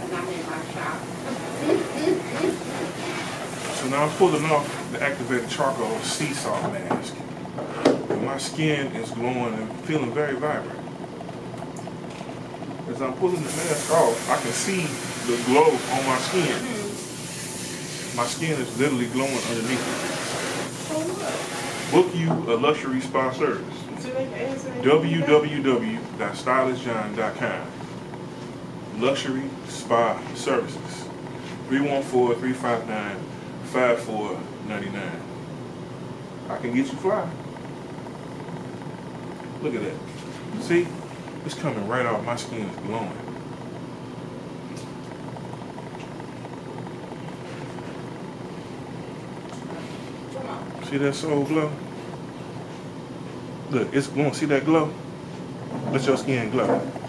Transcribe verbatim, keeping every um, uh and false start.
I'm in my shop. So now I'm pulling off the activated charcoal sea salt mask. And my skin is glowing and feeling very vibrant. As I'm pulling the mask off, I can see the glow on my skin. Mm-hmm. My skin is literally glowing underneath it. So what? Book you a luxury spa service. w w w dot stylist john dot com. Luxury spa services. three one four, three five nine, five four nine nine. I can get you fly. Look at that. See? It's coming right off. My skin is glowing. See that soul glow? Look, it's glowing. See that glow? Let your skin glow.